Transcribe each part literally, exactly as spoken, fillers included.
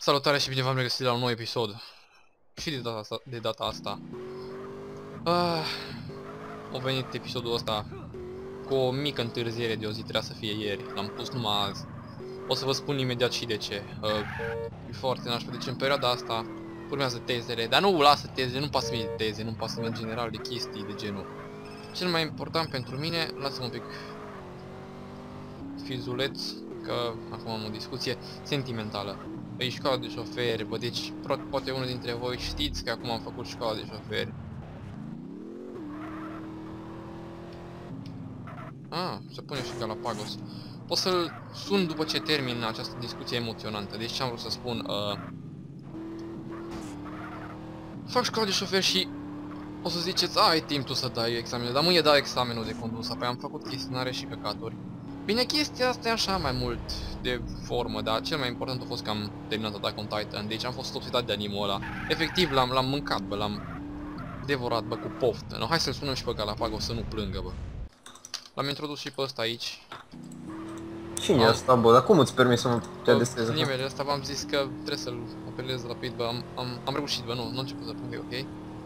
Salutare și bine v-am regăsit la un nou episod. Și de data asta, de data asta. Ah, a venit episodul ăsta cu o mică întârziere de o zi, trebuia să fie ieri. L-am pus numai azi. O să vă spun imediat și de ce. Uh, e foarte nașpa, deci în perioada asta urmează tezele, dar nu lasă teze, nu pasă mie de teze, nu pasă mie în general de chestii de genul. Cel mai important pentru mine, lasă-mă un pic fizuleț, că acum am o discuție sentimentală. E școala de șoferi, bă, deci poate unul dintre voi știți că acum am făcut școala de șoferi. Ah, se pune și Galapagos. O să-l sun după ce termin această discuție emoționantă. Deci ce am vrut să spun, uh, fac școala de șofer și o să ziceți, a, ai timp tu să dai examenul, dar mâine dau examenul de condus, apoi am făcut chestionare și căcaturi. Bine, chestia asta e așa mai mult de formă, dar cel mai important a fost că am terminat Attack on Titan, deci am fost obsedat de animul ăla. Efectiv l-am l-am mâncat, bă, l-am devorat, bă, cu poftă. No, hai să-l spunem și pe Galapagos să nu plângă, bă. L-am introdus și pe ăsta aici. Cine e asta, bă? Dar cum îți permis să mă te adresezi? Nimeni, ăsta v-am zis că trebuie să-l apelez rapid, bă, am, am, am reușit, bă, nu, nu a început să plângă, ok?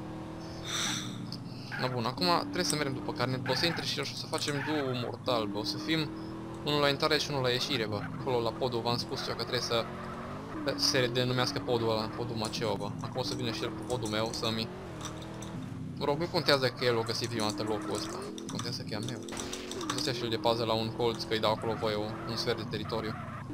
Na bun, acum trebuie să mergem după carnet, bă, o să intre și o să facem duo mortal, bă, o să fim unul la intrare și unul la ieșire, bă. Acolo la podul v-am spus eu că trebuie să se denumească podul ăla, podul Maceo, bă. Acum o să vină și el pe podul meu să-mi... Mă rog, nu contează că el o găsi prima dată locul ăsta, contează că e a meu. O să stea și el de pază la un colț, că îi dau acolo voie un sfert de teritoriu.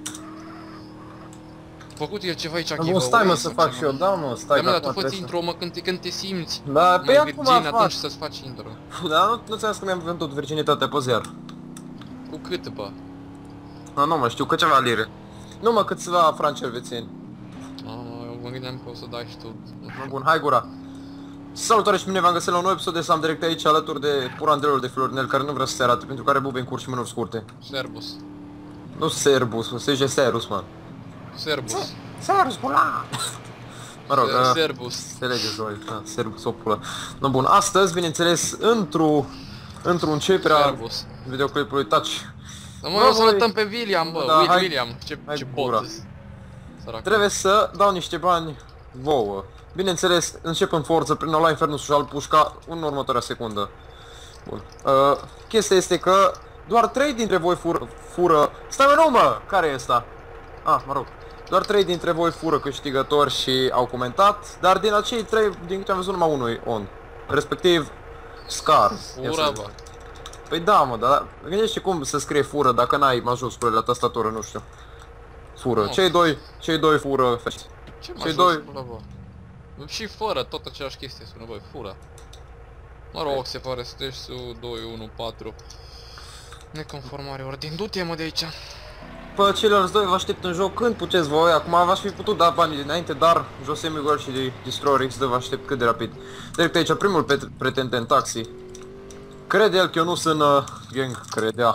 Făcut el ceva aici, giveaway. Stai mă să fac și eu, da mă, stai. Da mă, dar tu fă-ți intro, mă, când te, când te simți da, pe mai virgin, atunci să-ți faci intro. Da, nu, nu ți-am zis că mi-am vândut virginitatea pe ziar. Cu cât, bă? Nu, nu mă știu, câteva lire. Nu mă, câțiva franci elvețieni. Eu mă gândeam că o să dai și tu. Bun, hai gura. Salutare și bine v-am găsit la un nou episod de Sam direct aici alături de purandelul de Florinel care nu vrea să se arate, pentru care bube în curs și mânuri scurte. Serbus. Nu Serbus, mă, se zice Serus, man. Serbus. Serus, bula! Mă rog, uh, Serbus. Înțelegeți voi, da, Serbus, o pulă. No, bun, astăzi, bineînțeles, într-o... într-o începerea videoclipului Touch. Mă, mă, o să lătăm pe William, bă, da, hai, William, ce, ce pot. Trebuie să dau niște bani vouă. Bineînțeles, încep în forță prin Ola Infernus Social Pușca în următoarea secundă. Bun. Uh, chestia este că doar trei dintre voi fură... fură... Stai mă, nu mă! Care e ăsta? Ah, mă rog. Doar trei dintre voi fură câștigători și au comentat, dar din acei trei, din câte am văzut, numai unul e on. Respectiv, Scar. Fură, bă. Păi da, mă, dar gândește cum să scrie fură dacă n-ai majuscule la tastatură, nu știu. Fură. Cei doi, cei doi fură. Ce cei doi... Bă? Și fără, tot aceeași chestie sună, băi, fură. Mă rog, se pare, sunteți su doi unu patru. Neconformare ordin, du-te mă de aici. Pe ceilalți doi vă aștept în joc când puteți voi, acum v-aș fi putut da banii dinainte, dar Jose Miguel și de Destroyer X vă aștept cât de rapid. Direct aici, primul pretendent taxi. Crede el că eu nu sunt uh, gang, credea.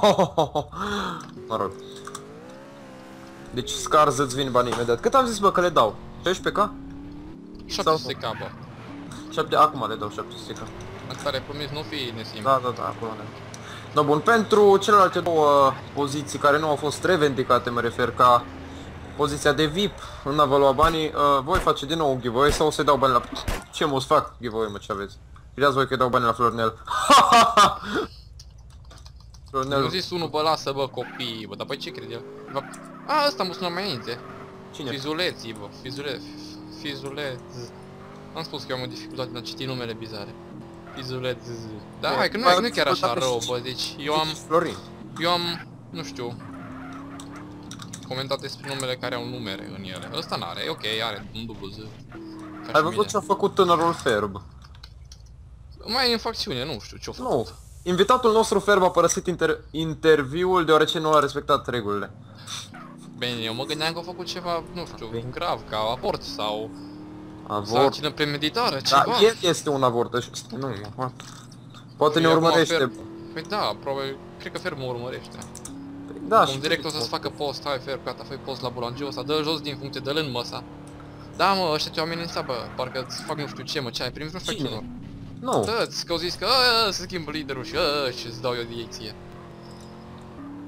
Mă rog. Deci Scars îți vin banii imediat. Cât am zis, bă, că le dau? șaisprezece K? șapte sute K, bă. șapte, acum le dau șapte sute K. Asta are promis, nu fi nesim. Da, da, da, acolo ne. No, bun, pentru celelalte două poziții care nu au fost revendicate, mă refer ca poziția de V I P, nu a lua banii, uh, voi face din nou un giveaway sau o să-i dau bani la... Ce mă, o să fac giveaway, mă, ce aveți? Vedeați voi că-i dau bani la Florinel. Florinel... Nu zis unul, bă, lasă, bă, copii, bă, dar băi, ce crede el? A, ăsta mă sună mai înainte. Cine? Fizuleții, bă, fizule... Fizuleț... Am spus că eu am o dificultate în a citi numele bizare. Fizuleț... Da, hai, că nu e chiar așa rău, bă, deci eu am... Florin. Eu am, nu știu... Comentat despre numele care au numere în ele. Ăsta n-are, e ok, are un dublu Z. Ai văzut ce a făcut tânărul Ferb? Mai e în facțiune, nu știu ce-a făcut. Nu. Invitatul nostru Ferb a părăsit inter interviul deoarece nu a respectat regulile. Bine, eu mă gândeam că a făcut ceva, nu știu, Bine. grav, ca avort sau... Avort? Sarcină premeditară, ceva. Da, el este un avort, nu, poate ne urmărește. Păi da, probabil, cred că Ferb mă urmărește. Păi da, și direct o să-ți facă post, hai Ferb, gata, fă post la bulangiu ăsta, dă jos din funcție, dă-l în măsa. Da, mă, ăștia te-au amenințat, bă, parcă îți fac nu știu ce, mă, ce ai primit, nu știu ce. Nu. Dă-ți, că au zis că aaa, se schimbă liderul și aaa, și îți dau eu direcție.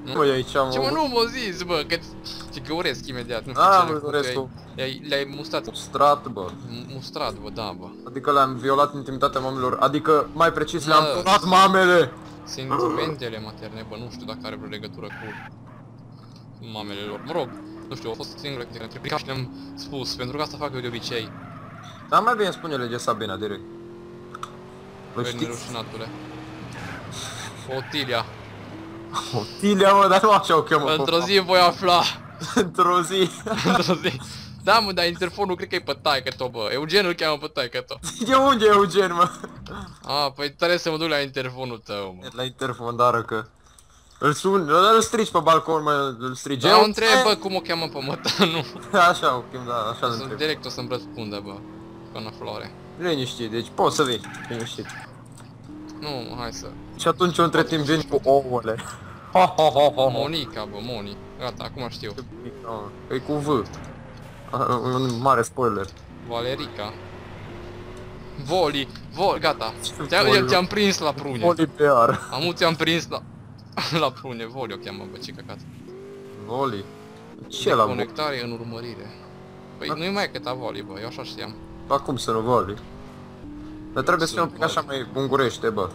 Nu? Băi, aici am Ce mă, avut nu mă zis, bă, că ce găuresc imediat, nu știu A, ce mă, le-ai restul. Le-ai le-ai mustrat. strat, bă. Mustrat, bă, da, bă. Adică le-am violat intimitatea mamelor, adică, mai precis, le-am Mă. furat mamele! Sentimentele materne, bă, nu știu dacă are vreo legătură cu mamele lor. Mă rog, nu știu, a fost singura chestie care trebuie și le-am spus, pentru că asta fac eu de obicei. Dar mai bine spune-le de Sabina, direct. Bă, Băi, știți? nerușinatule. Otilia. Otilia, mă, dar nu așa o cheamă. Într-o zi voi afla. Într-o zi. Într-o zi. Da, mă, dar interfonul cred că e pe taică-to, bă. Eugen îl cheamă pe taică-to. De unde e Eugen, mă? A, păi trebuie să mă duc la interfonul tău, mă. La interfon, dară că... Îl sun, îl strigi pe balcon, mă, îl strigi. Da, o întreb, bă, cum o cheamă pe mătanu. Așa, o chem, da, așa îl Sunt întreb. direct o să-mi răspundă, bă. Până floare. Liniștit, deci poți să vii, liniștit. Nu, mă, hai să... Și atunci eu între timp vin cu ouăle. Ha, ha, ha, ha, ha. Monica, bă, Moni. Gata, acum știu. E cu V. Un mare spoiler. Valerica. Voli, Voli, gata. Voli? Ți-am prins la prune. Olipear. Amu ți-am prins la... la prune, Voli o cheamă, bă, ce căcat. Voli. Ce la Voli? Conectare în urmărire. Păi nu-i mai câta Voli, bă, eu așa știam. Dar cum să nu Voli? Dar trebuie să fie un pic așa mai ungurește, bă.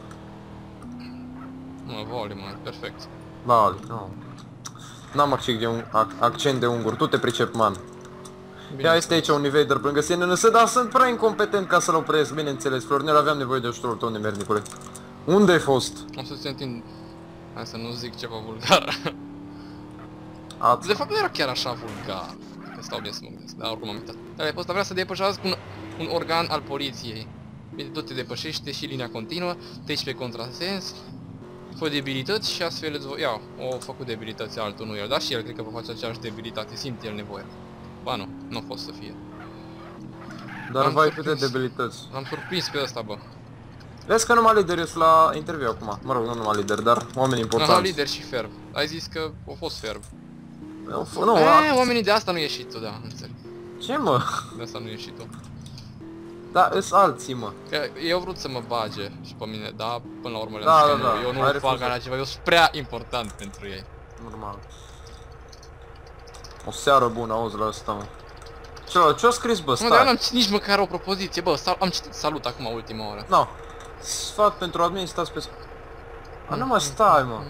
Mă, Voli, mă, perfect. Voli, nu. N-am accent de, un, ac accent de ungur, tu te pricep, man. Ia este aici un invader pe lângă sine, însă, dar sunt prea incompetent ca să-l opresc, bineînțeles. Florinel, aveam nevoie de ajutorul tău, nemernicule. Unde ai fost? O să se întind... Hai să nu zic ceva vulgar. Ați. De fapt nu era chiar așa vulgar. Că stau bine să mă gândesc, dar oricum am uitat. Dar posta vrea să depășească un, un organ al poliției. Bine, tot te depășește și linia continuă, treci pe contrasens, fă debilități și astfel îți voi... Ia, o făcut debilități altul, nu el, dar și el cred că va face aceeași debilitate, simte el nevoia. Ba nu, nu a fost să fie. Dar Am vai câte surprins. debilități. L-am surprins pe ăsta, bă. Vezi că numai lideri sunt la interviu acum. Mă rog, nu numai lideri, dar oameni Aha, importanți. lider și ferb. Ai zis că a fost ferb. Nu, f- nu, E, a... oamenii de asta nu ieși tu, da, înțeleg. Ce, mă? De asta nu ieși tu. Da, îs alții, mă. Că eu au vrut să mă bage și pe mine, dar până la urmă le-am Da, zis da, că da, nu, eu nu ai fac refuzat. așa ceva, eu sunt prea important pentru ei. Normal. O seară bună, auzi la asta, mă. Ce, ce-a scris, bă, Nu, dar eu stai? n-am citit nici măcar o propoziție, bă, sal am citit salut acum ultima oră. No. Sfat pentru admin, stați pe... A, nu mă, stai, mă.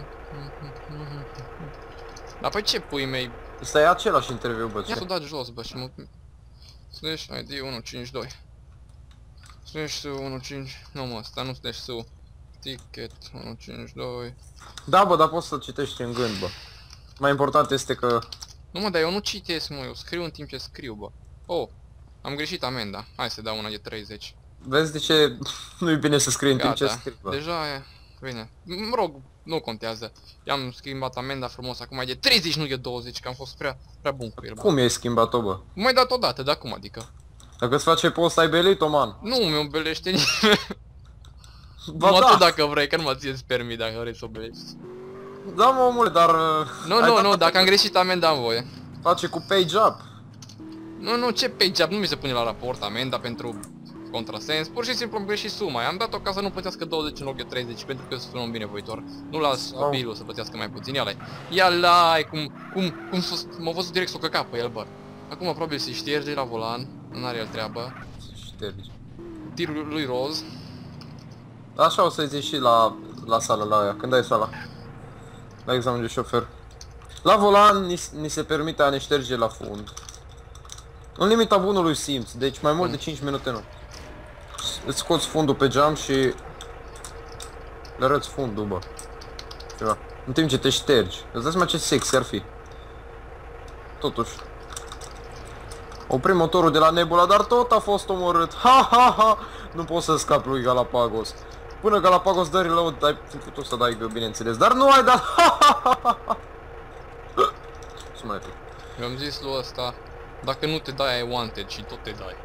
Dar păi ce pui mei? Ăsta e același interviu, bă, Ia ce? să o dat jos, bă, și mă... Slash I D unu cinci doi. Slash unu cinci... Nu, mă, ăsta nu slash su. Ticket unu cinci doi. Da, bă, dar poți să citești în gând, bă. Mai important este că... Nu, mă, dar eu nu citesc, mă, eu scriu în timp ce scriu, bă. Oh, am greșit amenda. Hai să dau una de treizeci. Vezi de ce nu e bine să scrii în timp ce Gata, scrii, bă. deja e... Bine, mă rog, nu contează. I-am schimbat amenda frumos acum, e de treizeci, nu de douăzeci, că am fost prea, prea bun cu el, bă. Cum i-ai schimbat-o, bă? M-ai dat odată, dar cum adică? Dacă îți face post, ai belit-o, man. Nu mi-o belește nimeni. Ba Mă da. tu dacă vrei, că nu mă ție-ți permit dacă vrei să o belești. Da, mă, omule, dar... uh, Nu, ai nu, dat- nu, dacă am greșit amenda am voie. Face cu page up. Nu, nu, ce page up, nu mi se pune la raport amenda pentru contrasens, pur și simplu am greșit suma. I-am dat-o ca să nu plătească douăzeci în loc de treizeci, pentru că sunt un binevoitor. Nu las Sau- copilul să plătească mai puțin, ia-l-ai. Ia-l-ai, cum, cum, cum s-o, m-a văzut direct să o căca pe el, bă. Acum probabil se șterge la volan, nu are el treabă. Ștergi. Tirul lui roz. Așa o să-i zici și la, la sală, la aia. Când ai sala? La examen de șofer. La volan ni, ni se permite a ne șterge la fund. În limita bunului simț, deci mai mult de cinci minute nu. Îți scoți fundul pe geam și le arăți fundul, bă. Ceva. În timp ce te ștergi. Îți dai seama ce sexy ar fi. Totuși. Oprim motorul de la Nebula, dar tot a fost omorât. Ha, ha, ha! Nu pot să scap lui Galapagos. Până Galapagos dă reload, ai fi putut să dai, bineînțeles, dar nu ai dat. Ha, ha, ha, ha, ha. Să mai fi. Eu am zis lui ăsta, dacă nu te dai, ai wanted și tot te dai.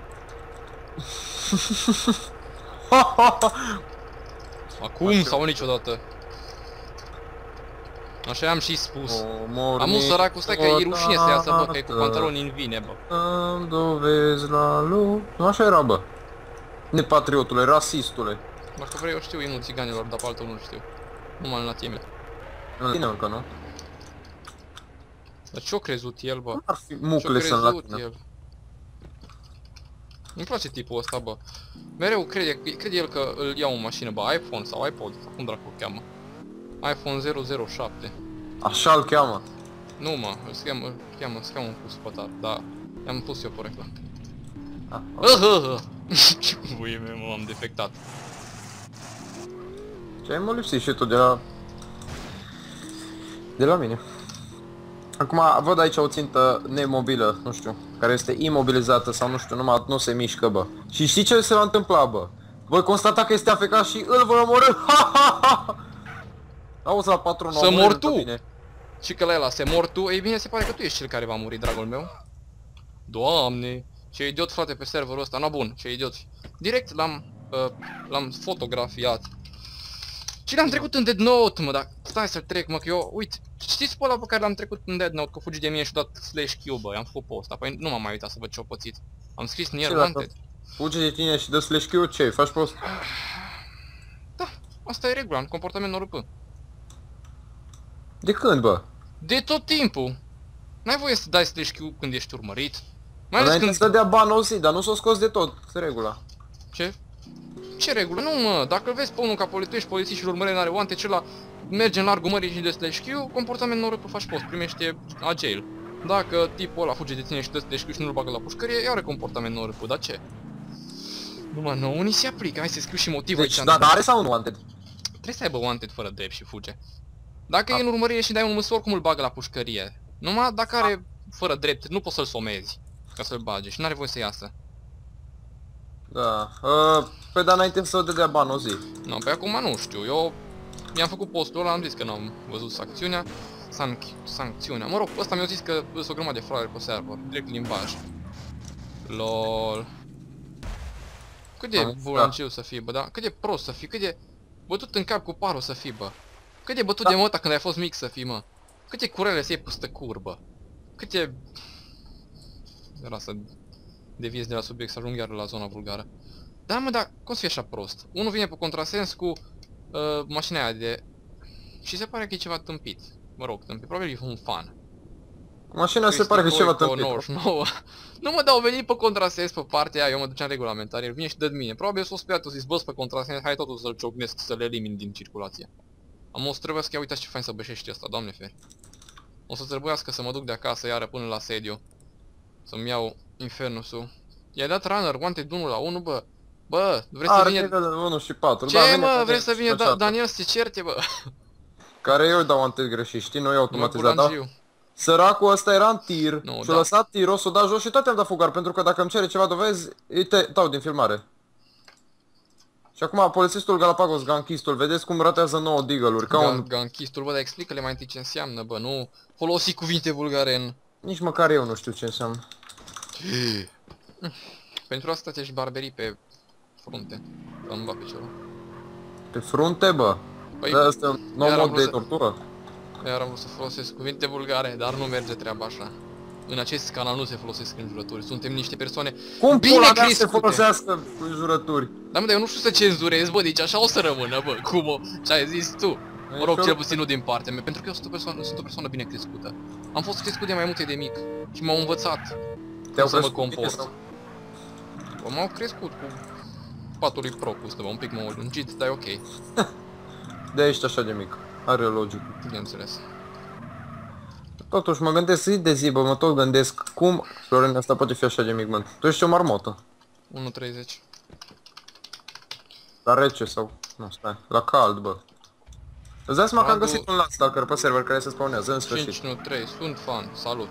Ha, ha, ha. Acum sau niciodată. Așa am și spus. Omor Am un săracul, stai că e rușine să iasă, bă, că e cu pantaloni în vine, bă. Îmi dovezi la lu... Nu așa era, bă. Nepatriotule, rasistule. Dacă vrei, eu știu imnul țiganilor, dar pe altul nu știu. Numai la tine. În tine încă, nu? Dar ce-o crezut el, bă? Ar fi Ce-o mucle să crezut la el? Nu-mi place tipul ăsta, bă. Mereu crede, crede el că îl ia o mașină, bă, iPhone sau iPod, sau cum dracu o cheamă. iPhone zero zero șapte. Așa îl cheamă. Nu, mă, îl cheamă, îl cheamă, îl cheamă cu spătar, da. I-am pus eu porecla. Ah, Ahă, ce buie mea, mă, am defectat. ce ai mă lipsit și tu de la... De la mine. Acum văd aici o țintă nemobilă, nu știu, care este imobilizată sau nu știu, numai nu se mișcă, bă. Și știi ce se va întâmpla, bă? Voi constata că este afecat și îl vor omorâ. Ha, ha, ha! Auzi la patronul. Să mor tu! Și că la ăla se mor tu, ei bine, se pare că tu ești cel care va muri, dragul meu. Doamne, ce idiot, frate, pe serverul ăsta, na bun, ce idiot. Direct l-am uh, l-am fotografiat. Și l-am trecut în Dead Note, mă, dar stai să-l trec, mă, că eu, uite, știți pe ăla pe care l-am trecut în Dead Note, că fugi de mine și dat slash Q, bă, am făcut pe ăsta, păi nu m-am mai uitat să văd ce-o pățit. Am scris Nier Wanted. Fugi de tine și dă slash Q, ce faci prost? Da, asta e regula, în comportament norp. De când, bă? De tot timpul. N-ai voie să dai slash Q când ești urmărit. Mai ales Înainte când... să dea ban o zi, dar nu s-o scos de tot, e regula. Ce? Ce regulă? Nu, mă, dacă îl vezi pe unul ca poli tu ești polițist și îl urmărești, n-are Wanted, celălalt merge în largul mării și de slash Q, comportament norp, faci post, primește a jail. Dacă tipul ăla fuge de tine și dă slash Q și nu-l bagă la pușcărie, iar are comportament norp, dar ce? Numai nouă, unii se aplică, hai să scriu și motiv Deci, aici. da, dar are sau nu Wanted? Trebuie să aibă Wanted fără drept și fuge. Dacă e în urmărire și dai un măsor, oricum îl bagă la pușcărie. Numai dacă are fără drept, nu poți să-l somezi ca să-l bage și n-are voie să iasă. Da, uh, pe dar înainte să dea bani o zi. Nu, pe acum nu știu, eu mi-am făcut postul ăla, am zis că n-am văzut sancțiunea, sanc sancțiunea, mă rog, ăsta mi-a zis că sunt o grămadă de fraude pe server, direct limbaj. Lol. Cât de bulanciu să fii, bă, da? Cât de prost să fii, cât de bătut în cap cu parul să fii, bă. Cât de bătut da. de măta când ai fost mic să fii, mă. Cât de curele să iei păstă curbă. Cât de... Era să deviezi de la subiect, să ajung iar la zona vulgară. Da, mă, dar cum să fie așa prost? Unul vine pe contrasens cu uh, mașina aia de... Și se pare că e ceva tâmpit. Mă rog, tâmpit, probabil e un fan. Mașina se pare că e ceva tâmpit. nouăzeci și nouă. Nu mă dau venit pe contrasens pe partea aia, eu mă duceam regulamentar, el vine și dă mine. Probabil s-o speriat, o zis, bă, pe contrasens, hai totul să-l ciocnesc, să le elimin din circulație. Am o să trebuiască, ia uitați ce fain să bășești ăsta, doamne feri. O să trebuiască să mă duc de acasă iară până la sediu. Să-mi iau Infernusul. I-ai dat runner, Wanted unu la unu, bă. Bă, vrei să vină... unu și patru. Ce, da, mă, vrei să vină da Daniel să te certe, bă? Care eu dau Wanted greșit, știi? Nu e automatizat, da? Săracul ăsta era în tir no, și-a da. lăsat tirul, s-o dat jos și tot i-am dat fugar, pentru că dacă îmi cere ceva dovezi, îi te dau din filmare. Și acum polițistul Galapagos, ganchistul, vedeți cum ratează nouă deagle-uri, ca un... Ganchistul, bă, dar explică-le mai întâi ce înseamnă, bă, nu folosi cuvinte vulgare în... Nici măcar eu nu știu ce înseamnă. Pentru asta te-aș barberi pe frunte, să-mi va piciorul. Pe frunte, bă? Păi, da, asta e un nou mod de tortură. Iar am vrut să folosesc cuvinte vulgare, dar nu merge treaba așa. În acest canal nu se folosesc înjurături, suntem niște persoane cum bine crescute. Se folosească înjurături? Da, mă, dar eu nu știu să cenzurez, bă, deci așa o să rămână, bă, cum o... ce ai zis tu? Mă rog, cel puțin nu din partea mea, pentru că eu sunt o persoană, sunt o persoană bine crescută. Am fost crescut de mai multe de mic și m-au învățat cum să mă comport. Bă, m-au crescut cu patul lui Procus, bă, un pic m-au lungit, dar e ok. De ești așa de mic, are logică. Bineînțeles. Totuși mă gândesc zi de zi, bă, mă tot gândesc cum Florin asta poate fi așa de mic, mă. Tu ești o marmotă. unu treizeci. La rece sau... Nu, stai, la cald, bă. Îți dai seama că am găsit un Landstalker pe server care se spawnează, în sfârșit. cinci unu trei, sunt fan, salut.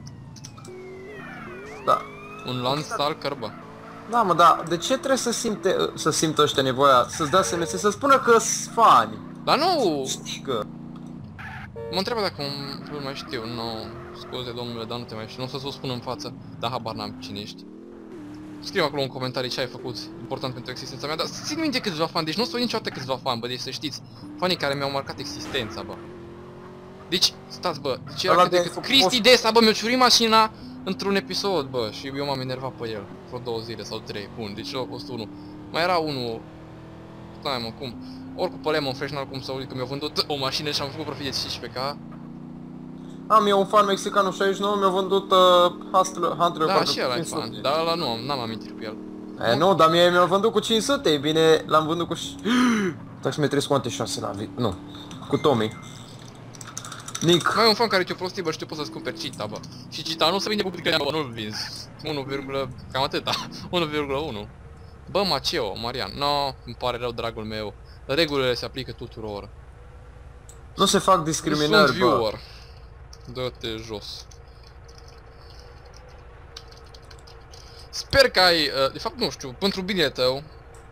Da. Un Landstalker, bă. Da, mă, da, de ce trebuie să simte, să simtă ăștia nevoia, să-ți dea S M S, să spună că-s fani? Dar nu! Știgă. Mă întreabă dacă nu mai știu, nu, scuze domnule, dar nu te mai știu, nu o să-ți o spun în față, dar habar n-am cine ești. Scriu acolo în comentarii ce ai făcut, important pentru existența mea, dar țin minte câțiva fani, deci nu o să niciodată câțiva fani, bă, deci să știți, fanii care mi-au marcat existența, bă. Deci, stați, bă, deci era cât de cât Cristi Desa, bă, mi-a ciurit mașina într-un episod, bă, și eu m-am enervat pe el, vreo două zile sau trei, bun, deci a fost unul. Mai era unul, stai mă, cum? Oricum pe Lemon Fresh n-ar cum să uit că mi-au vândut o mașină și am făcut profit de cincisprezece K. Am eu un fan mexican șaizeci și nouă, mi-a vândut uh, Hustler, Hunter Da, și ăla e fan, dar ăla nu am, n-am amintit cu el. E, nu, dar mie mi-a vândut cu cinci sute, e bine, l-am vândut cu... Dacă să-mi trei scoate șase la vi... Nu, cu Tommy. Nic. Mai e un fan care te-o prostit, bă, și tu poți să-ți cumperi Cheetah, bă. Și Cheetah nu se vinde public, bă, nu-l vinzi. unu, cam atâta. unu virgulă unu. Bă, Maceo, Marian, no, îmi pare rău, dragul meu. Regulile se aplică tuturor. Nu se fac Nu discriminări, sunt bă. viewer. Dă-te jos. Sper că ai, uh, de fapt nu știu, pentru binele tău.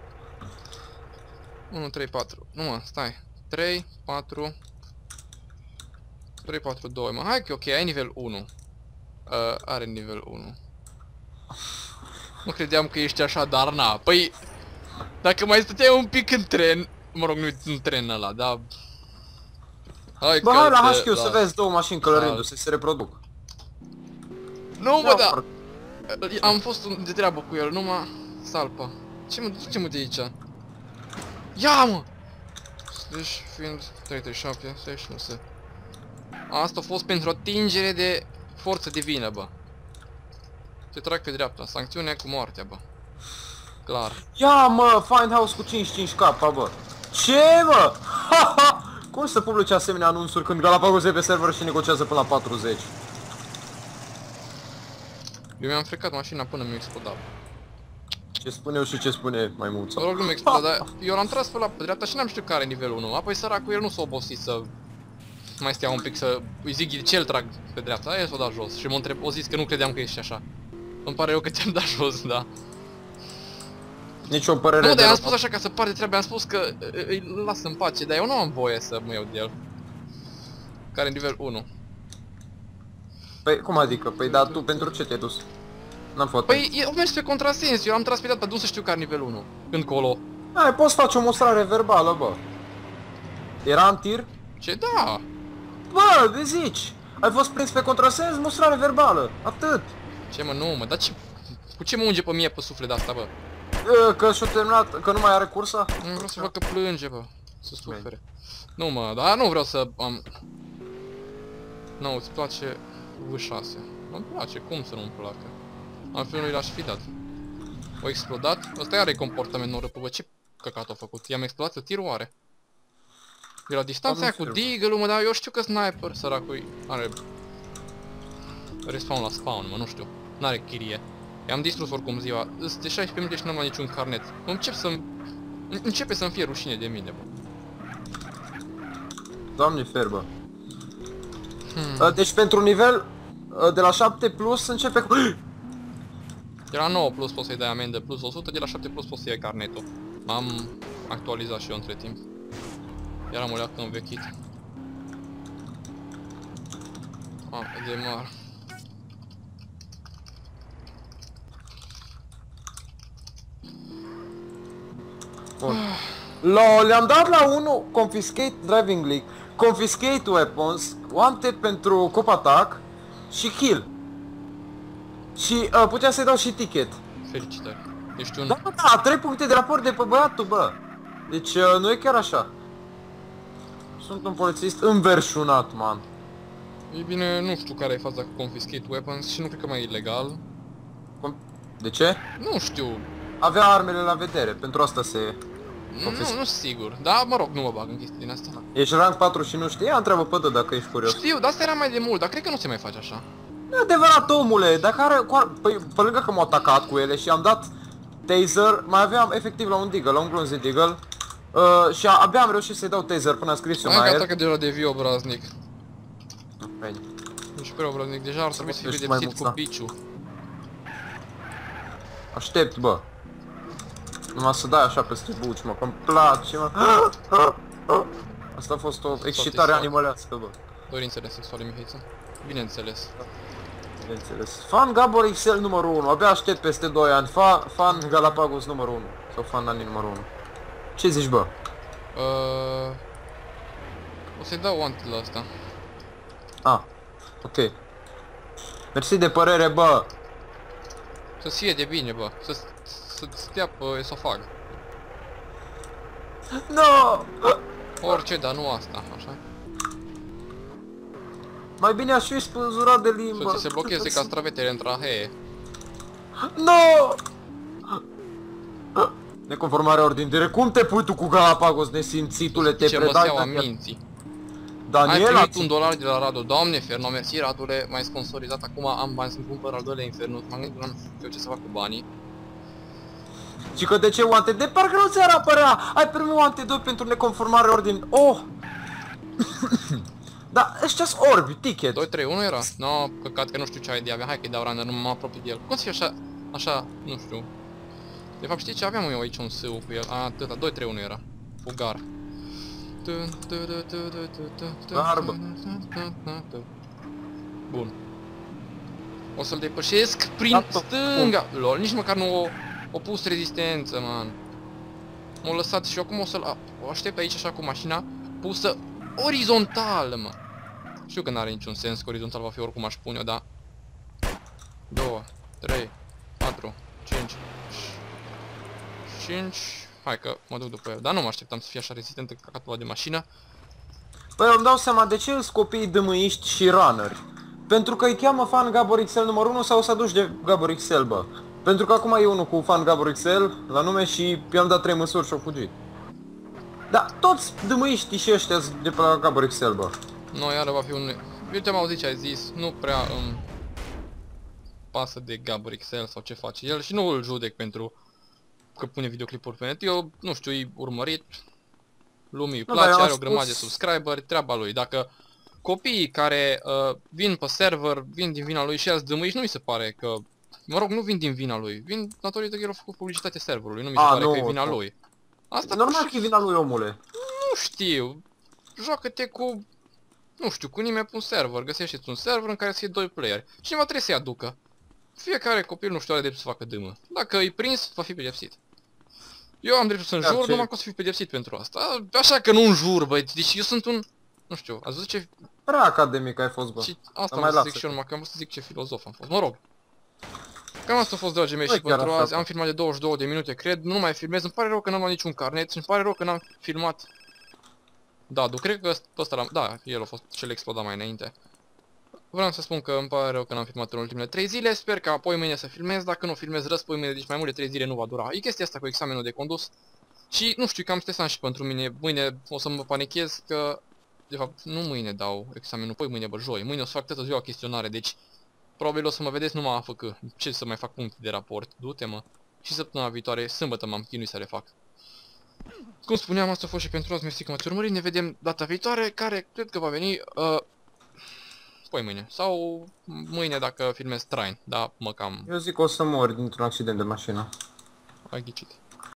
unu, trei, patru, nu mă, stai. trei, patru, trei, patru, doi, mă, hai că ok, ai nivel unu. Uh, are nivel unu. Nu credeam că ești așa, dar na, păi... Dacă mai stăteai un pic în tren, mă rog, nu în tren ăla, dar... Hai Bă, că hai la te- H Q să da. vezi două mașini călărindu-se, se reproduc. Nu, bă, Da, da! Am fost de treabă cu el, numai... Salpa. Ce mă, ce mă de aici? Ia, mă! Deci, fiind trei trei șapte, șaizeci și nouă se... Asta a fost pentru atingere de forță divină, bă. Te trag pe dreapta, sancțiune cu moartea, bă. Clar. Ia, mă, Find House cu cincizeci și cinci K, bă. Ce, mă? Ha, ha! Cum să publice asemenea anunțuri când Galapagos e pe server și negociază până la patruzeci? Eu mi-am frecat mașina până mi-a explodat. Ce spune eu și ce spune maimuța? Mă rog, nu mi-a explodat, dar eu l-am tras pe la pe dreapta și n-am știut care e nivelul unu. Apoi săracul el nu s-a obosit să mai stea un pic să îi zic de ce îl trag pe dreapta, aia s-o dat jos și m-a întreb, o zis că nu credeam că ești așa. Îmi pare rău că te-am dat jos, da. Nici o părere Nu, de dar i-am rău. spus așa ca să par de treabă, am spus că î- îi las în pace, dar eu nu am voie să mă iau de el. Care e nivel unu. Păi, cum adică? Păi, dar tu pentru ce te-ai dus? N-am făcut. Păi, eu mers pe contrasens, eu am tras pe dreapta, nu să știu care nivel unu. Când colo. Hai, poți face o mostrare verbală, bă. Era în tir? Ce da? Bă, de zici! Ai fost prins pe contrasens, mostrare verbală. Atât. Ce mă, nu mă, dar ce... Cu ce mă unge pe mie pe suflet de asta, bă? E, Că și-a terminat, că nu mai are cursa? Nu vreau să văd că plânge, bă. Să sufere. Nu mă, dar nu vreau să am... Nu, îți place V șase. Îmi place, cum să nu-mi placă? Altfel nu l-aș fi dat. O explodat? Ăsta are comportament noră, bă, ce căcat a făcut? I-am explodat tirul are. De la distanța aia cu deagle-ul, mă, dar eu știu că sniper, săracul, are... Respawn la spawn, mă, nu știu. N-are chirie. I-am distrus oricum ziua. Sunt de șaisprezece minute și n-am luat niciun carnet. Încep să-mi... Începe să-mi fie rușine de mine, bă. Doamne fer, bă. Hmm. Deci pentru nivel de la șapte plus începe cu... De la nouă plus poți să-i dai amendă plus o sută, de la șapte plus poți să iei carnetul. M-am actualizat și eu între timp. Era o leacă învechit. Ah, de mar. Bun. Lo, le-am dat la unu Confiscate Driving League, Confiscate Weapons, Wanted pentru Cop Attack și Kill. Și uh, puteam să-i dau și ticket. Felicitări. Ești un... Da, da, trei puncte de raport de pe băiatul, bă. Deci uh, nu e chiar așa. Sunt un polițist înverșunat, man. E bine, nu știu care e faza cu Confiscate Weapons și nu cred că mai e ilegal. De ce? Nu știu. Avea armele la vedere, pentru asta se... Nu, nu sigur. Da, mă rog, nu mă bag în chestii din asta. Ești rank patru și nu știi? Ia întreabă pe dă dacă ești curios. Știu, dar asta era mai de mult, dar cred că nu se mai face așa. E adevărat, omule, dacă are... Păi, pe lângă că m-au atacat cu ele și am dat taser, mai aveam efectiv la un deagle, la un glonz de deagle. Uh, și abia am reușit să-i dau taser până am scris eu Hai mai că el. atacă de la de viu obraznic. Bine. Ești prea obraznic, deja ar trebui să fii Ești pedepsit maimuța. cu piciu. Aștept, bă. Numai să dai așa peste buci, mă, că-mi place, mă. Asta a fost o excitare animălească, bă. Dorințele sexuale, Mihaiță. Bineînțeles. Bineînțeles. Fan Gabor X L numărul unu, abia aștept peste doi ani. Fa, fan Galapagos numărul unu. Sau fan Nani numărul unu. Ce zici, bă? Uh, o să-i dau wanted la asta. Ah, ok. Mersi de părere, bă. Să-ți fie de bine, bă. Să- Să-ți stea pe esofag. No! Orice, dar nu asta, așa. Mai bine aș fi spânzurat de limbă. Să ți se blocheze castravetele în trahee. No! Neconformarea ordinii direct. Cum te pui tu cu Galapagos, nesimțitule? Te Ce mă predai seama Daniel. minții. Daniel, Ai primit ați- un dolar de la Radu. Doamne, Ferno, mersi Radule, m-ai sponsorizat. Acum am bani să-mi cumpăr al doilea Infernus. M-am gândit, nu știu ce să fac cu banii. Și că de ce Wanted? De parcă nu ți-ar apărea! Ai primit Wanted doi pentru neconformare ordine. Oh! Da, ăștia-s orbi, ticket. doi, trei, unu era? No, căcat că nu știu ce ai de avea. Hai că-i dau randă, nu m-am apropiat de el. Cum să fie așa, așa, nu știu. De fapt știi ce aveam eu aici un sâu cu el. A, atâta, doi, trei, unu era. Fugar. Barbă. Bun. O să-l depășesc prin Da, tot. stânga. Lol, nici măcar nu o, o pus rezistență, man. M-a lăsat și eu acum o să-l o aștept aici așa cu mașina pusă orizontal, mă. Știu că n-are niciun sens, că orizontal va fi oricum aș pune-o, da? doi, trei, patru, cinci. cinci. Hai că mă duc după el. Dar nu mă așteptam să fie așa rezistentă cacatul ăla de mașină. Păi îmi dau seama de ce sunt copiii dămâiști și runneri. Pentru că îi cheamă Fan Gabor X L numărul unu sau să aduci de Gabor X L, bă. Pentru că acum e unul cu Fan Gabor X L la nume și i-am dat trei măsuri și-au fugit. Da, toți dămâiștii și ăștia de pe la Gabor X L, bă. Nu, iară va fi un... Eu te-am auzit ce ai zis, nu prea îmi pasă de Gabor X L sau ce face el și nu îl judec pentru că pune videoclipuri pe net. Eu, nu știu, e urmărit, lumii îi Nu, place, dar eu are am o grămadă de spus- subscriberi, treaba lui. Dacă copiii care uh, vin pe server, vin din vina lui și azi dămâiși, nu mi se pare că... Mă rog, nu vin din vina lui, vin datorită că el a făcut publicitate serverului, nu mi se A, pare nu, că e vina nu. lui. Asta Normal și- că e vina lui, omule. nu știu. Joacă-te cu... Nu știu, cu nimeni pe un server. Găsește-ți un server în care să fie doi playeri. Cineva trebuie să-i aducă. Fiecare copil, nu știu, are dreptul să facă dâmă. Dacă e prins, va fi pedepsit. Eu am dreptul să Dar înjur, ce- numai că o să fiu pedepsit pentru asta. Așa că nu înjur, băi. Deci eu sunt un... Nu știu, ați văzut ce... Prea academic ai fost, bă. Și asta mai am să zic lasă. și eu, numai că am vrut să zic ce filozof am fost. Mă rog. Cam asta a fost, dragii mei, Băi, și chiar pentru așa, azi. bă. Am filmat de douăzeci și două de minute, cred. Nu mai filmez. Îmi pare rău că n-am luat niciun carnet. Și îmi pare rău că n-am filmat... Da, du, cred că ăsta l-am... Da, el a fost cel explodat mai înainte. Vreau să spun că îmi pare rău că n-am filmat în ultimele trei zile. Sper că apoi mâine să filmez. Dacă nu filmez răspoi mâine, deci mai mult de trei zile nu va dura. E chestia asta cu examenul de condus. Și nu știu, cam stresant și pentru mine. Mâine o să mă panichez că... De fapt, nu mâine dau examenul, păi mâine, bă, joi. Mâine o să fac toată ziua chestionare, deci... Probabil o să mă vedeți numai a făcă. Ce să mai fac puncte de raport? Du-te, mă. Și săptămâna viitoare, sâmbătă m-am chinuit să le fac. Cum spuneam, asta a fost și pentru azi, mersi că m-ați urmărit, ne vedem data viitoare, care cred că va veni, uh, poi mâine, sau mâine dacă filmez Train, da, mă cam, Eu zic că o să mori dintr-un accident de mașină. ai ghicit.